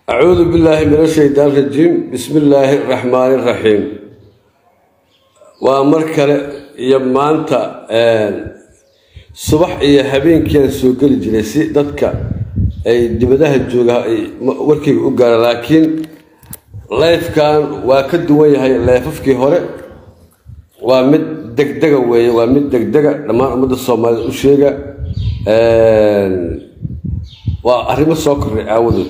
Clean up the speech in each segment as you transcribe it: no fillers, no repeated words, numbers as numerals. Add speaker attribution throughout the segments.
Speaker 1: أعوذ بالله من الشيطان الرجيم بسم الله الرحمن الرحيم ومركل يمانتا صباح يا حبين كان سوق الجلسي دتك أي دبدها الجوجا وركي وقال لكن لايف كان واكد ويا هاي لايف في هوري ومد دقدقة ويا ومد دقدقة لما أمد الصومال وشيجا وأريم السكر عودت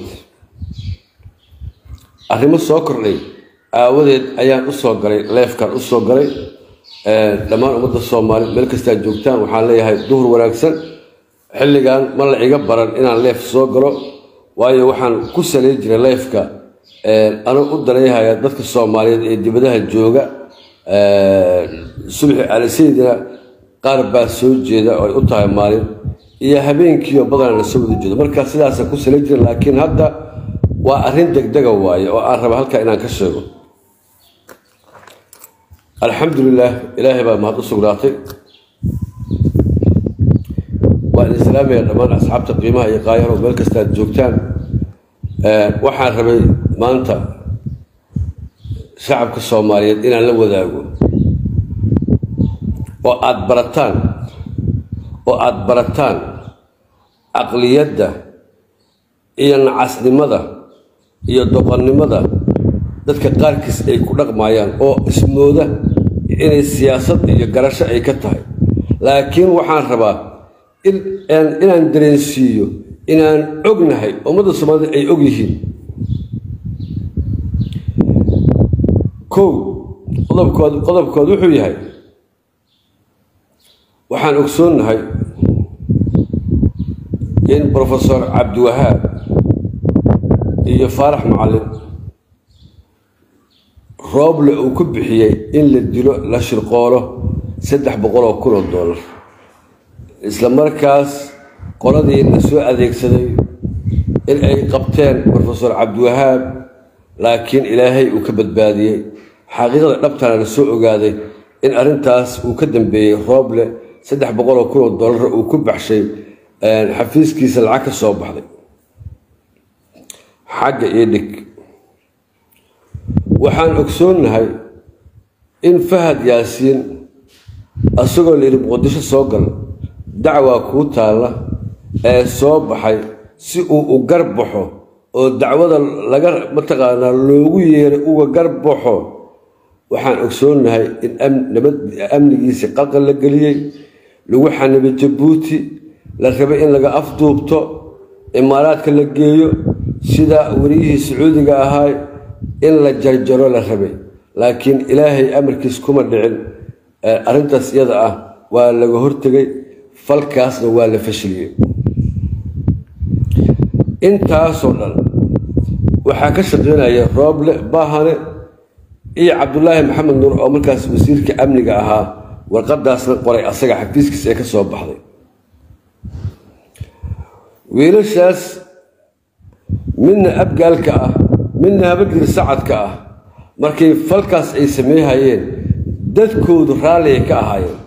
Speaker 1: أريم السكر لي عودت أيام السكري لايف كان السكري لما أمد الصومال ملك استاجوكتان وحالي هاي الظهر وراكسن حلي كان ملا يقبر إن اللايف سكره وأي وحن كسر يجري لايف كا أنا أقدر إياها ضدك الصوماليين اللي بدها الجوجا صبح على سيدنا قارب سوج جدا أو قطع مالين يا هبين كيو بدنا نسوي الجوجا مركز سلاسة كسر يجري لكن هذا وأرندك دقواي وأعرف هالك إن كسره الحمد لله إلهي بقى ما تصوراتي والإسلام يا رمان أصحاب تقييمها يقاير وملك استاجوكتان waxaan rabay maanta shacabka Soomaaliyeed inaan la wadaago oo aad barataan aqliyadda iyo nacasnimada iyo doqonnimada dadka qaarkiis ay ku dhaqmayaan oo ismooda inay siyaasad iyo garasho ay ka tahay laakiin waxaan rabaa inaan dareensiiyo inaan ognahay ummadda Soomaaliyeed ay og yihiin qodobkoodu wuxuu yahay waxaan ogsoonahay in Professor Cabdiwahaab iyo Faarax Macallin rooble uu ku bixiyay in la dilo la shirqoolo $300,000 isla markaas qoladii la soo adeegsaday in ay qabteen Professor Cabdiwahaab laakiin Ilaahay uu ka badbaadiyay xaqiiqada dhabtana la soo ogaaday in arintaas uu ka dambeeyay rooble $300,000 uu ku baxshay xafiiskiisa lacag ka soo baxday xagga eedik waxaan ogsoonahay in Fahad Yaasiin asagoo leeyahay Muqdisho soo gal dacwa ku taala ee soo baxay si uu u garbaxo oo dacwada laga mataqaana loogu yeeray uga garbaxo waxaan ogsoonahay in amnigiisa qalqal la galiyay lagu xanibay Djibouti la rabay in laga afduubto imaaraadka la geeyo sida wariyihii Sacuudiga ahaa in la jarjaro la rabay laakiin Ilaahay amarkiis kuma dhicin arintaas iyada ah waa laga hortagay falkaasna waa la fashiliyay intaasoo dhan waxaa ka shaqeynaya rooble baahane iyo Cabdullaahi Maxamed Nuur oo markaas wasiirka amniga ahaa warqadaasna qoray asaga xafiiskiisa ee ka soo baxday wiilashaas midna abgaalka ah midna habagir sacadka ah markay falkaas ay sameeyayeen dadkoodu raali ka ahaayeen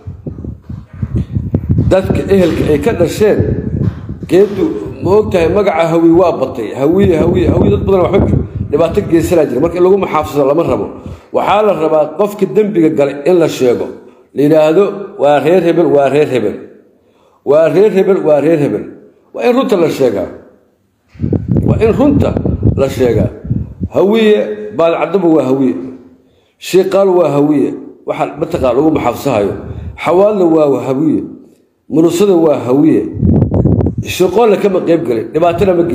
Speaker 1: dadka ehelka ay ka dhasheen geedu moogtahay magaca hawi waa batay hawi dad badan waxba dhibaato geysana jira marka lagu maxaafsado lama rabo waxa la rabaa qofka dambiga galay in la sheego leeyahay waa reer hebel waa reer hebel waa reer hebel waa reer hebel waa in runta la sheegaa hawiye baal cadaba waa hawiye sheeqal waa hawiye waxa mataqaan lagu maxaafsahayo xawaal waa hawiye منصده waa hawiye shaqo la kama qayb galay dhibaatana ma